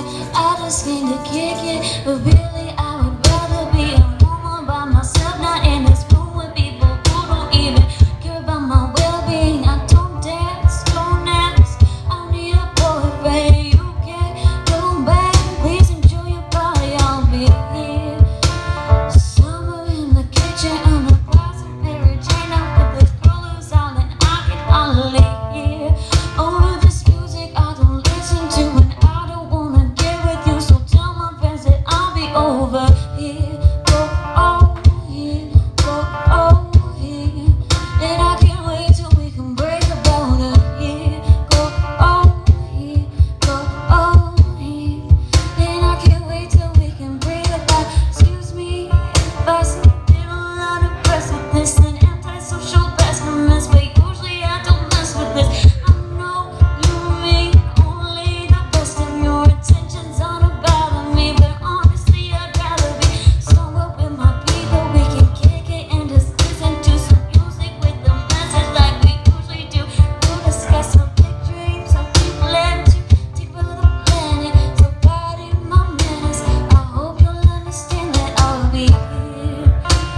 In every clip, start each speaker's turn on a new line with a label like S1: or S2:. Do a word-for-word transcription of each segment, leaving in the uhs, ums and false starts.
S1: I just came to kick it, but really I would rather be a woman by myself, not in this room with people who don't even care about my well-being. I don't dance, don't ask, I don't need a boyfriend. You can go back, please enjoy your party, I'll be here. Summer in the kitchen, on a glass of Mary Jane, out with the girl who's all and I can hardly hear. Over this music I don't listen to, and I don't wanna get with you, so tell my friends that I'll be over here. Go over here, go over here, and I can't wait till we can break about it here. Go over here, go over here, and I can't wait till we can break about. Excuse me if I seem a little out of press with this, an antisocial pessimist, but usually I don't mess with this. I know you mean only the best, and your intentions aren't about me, but honestly I'd rather be somewhere with my people. We can kick it and just listen to some music with a message like we usually do. We'll discuss some big dreams, some people and you take for the planet. So pardon my manners, I hope you'll understand that I'll be here.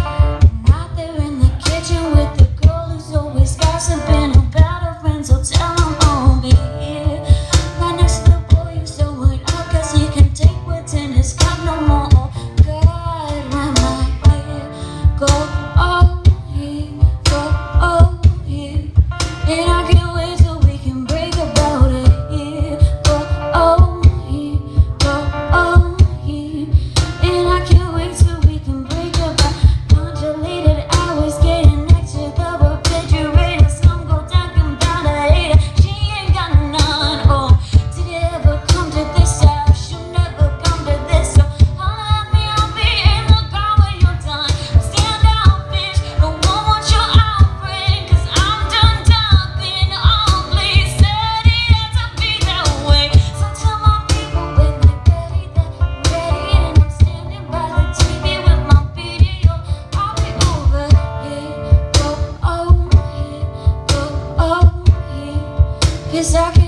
S1: Not there in the kitchen with the girl who's always gossiping about her friends, so tell them I'll be here. Right next to the boy who's so worn out, cause he can take what's in his cup no more. Oh God, when my here, go over here, go over here, and I can't wait till we can break about it here. Go over here, go over here, and I can't wait till we can break about. Modulated hours getting next to the refrigerator. Some go talking about a hater, she ain't got none. Oh, did it ever come to this? I should never come to this. So holla at me, I'll be in the car when you're done. Stand out, bitch, no one wants your outfit, cause I'm done talking. Oh, please, said it had to be that way. So tell my people when they're ready, that I'm ready, and I'm standing by the T V with my video. I'll be over here, go over here, go over here, cause I can't